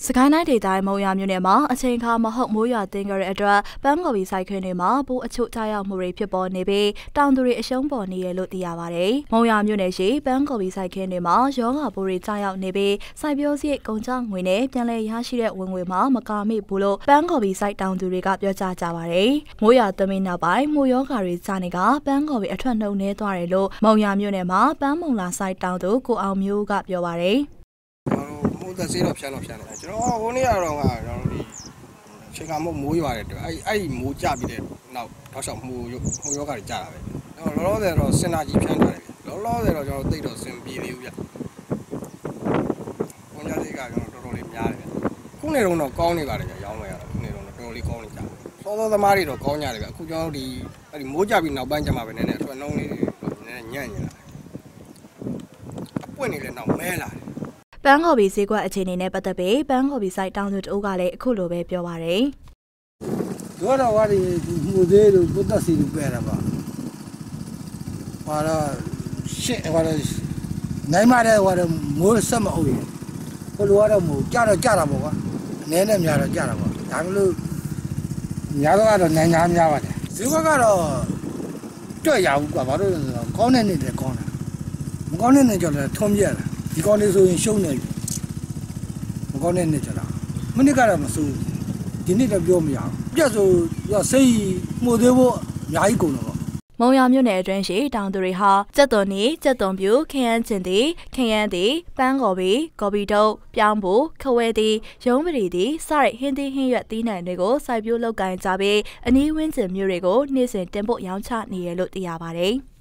စကိုင်းတိုင်းဒေသရဲ့မုံရမြို့နယ်မှာအချိန်အခါမဟုတ်မိုးရွာသွန်းခဲ့တဲ့အတွက်ပန်းကော်ပီစိုက်ခင်းတွေမှာပိုးအချို့ကြားရောက်မှုတွေဖြစ်ပေါ်နေပြီးတောင်သူတွေအရှုံးပေါ်နေရလို့သိရပါတယ်။မုံရမြို့နယ်ရှိပန်းကော်ပီစိုက်ခင်းတွေမှာရောဂါပိုးတွေကြားရောက်နေပြီးစိုက်ပျိုးစရိတ်ကုန်ကျငွေနဲ့ပြန်လည်ရရှိတဲ့ဝင်ငွေမှာမကာမိဘူးလို့ပန်းကော်ပီစိုက်တောင်သူတွေကပြောကြားကြပါတယ်။မိုးရွာသွန်းပြီးနောက်ပိုင်းမိုးရောဂါတွေကြားနေကပန်းကော်ပီအထွက်နှုန်းနှဲသွားတယ်လို့မုံရမြို့နယ်မှာပန်းမုံလာစိုက်တောင်သူကိုအောင်မျိုးကပြောပါတယ်။မိုးသက်စေးတော့ဖြန်းတယ်ကျွန်တော်ဟိုနေ့ကတော့ကျွန်တော်ဒီချိန်ကမိုးရွာတယ်အဲ့မိုးကြပြီးတဲ့နောက်ထောက်လျှောက်မိုးရောဂါတွေကြတာပဲလောလောဆယ်တော့စင်နာကြီးဖြန်းထားတယ်လောလောဆယ်တော့ကျွန်တော်သိတော့စင်ပြေသေးဘူးဗျဘုံကြစိတ်ကကျွန်တော်တော်တော်လေးများတယ်ဗျခုနေတော့ကောင်းနေပါတယ်ဗျရောင်းမယ်ရတော့ခုနေတော့တော်တော်လေးကောင်းနေကြစောစောသမားတွေတော့ကောင်းကြတယ်ဗျအခုကျွန်တော်ဒီအဲ့ဒီမိုးကြပြီးနောက်ပိုင်းကျမှပဲနည်းနည်းအထွက်နှုံးလေးနည်းနည်းညံ့နေတာအပွင့်နေလဲနောက်မဲလာတယ်ပန်းကော်ပီဈေးကွက်အခြေအနေနဲ့ပတ်သက်ပြီးပန်းကော်ပီစိုက်တောင်သူတဦးကလည်းအခုလိုပဲပြောပါရယ်။တို့တော့ဟာဒီမှုသေးလို့ပုတ်သက်စီလို့ပဲတာပါ။ဟာတော့ရှစ်ဟာတော့နိုင်မတဲ့ဟာတော့မိုးဆက်မအုပ်ရင်ဘလိုကတော့မိုးကြတော့ကြတာပေါ့ကွာ။အနည်းနဲ့များတော့ကြတာပေါ့။ဒါမလို့များတော့နိုင်များများပါတယ်။ဈေးကွက်ကတော့တွေ့ရဘူးကွာဘာလို့လဲဆိုတော့ကောင်းတဲ့နေ့တည်းကောင်းတာ။မကောင်းတဲ့နေ့ကျတော့ထုံးပြရတာ။ဒီကောင်းလေးဆိုရင်ရှုံးနေပြီမကောင်းတဲ့နေ့ကျတော့မနစ်ကတော့မစိုးဒီနေ့တော့ပြောမရဘူးပြတ်ဆိုစိတ်မှုသေးဖို့အများကြီးကုန်တော့မုံရမြို့နယ်အတွင်းရှိတောင်သူတွေဟာကြက်သွန်နီကြက်သွန်ပြူခရမ်းကျင်သည်ခရမ်းသည်ပန်းကော်ပီကော်ပီတုပ်ပြောင်းဖို့ခဝဲသည်ရုံးပရီသည်စတဲ့ဟင်းသီးဟင်းရွက်သီးနှံတွေကိုစိုက်ပျိုးလုပ်ကိုင်ကြပြီးအနီးဝန်းကျင်မြို့တွေကိုနေ့စဉ်တင်ပို့ရောင်းချနေရလို့သိရပါတယ်။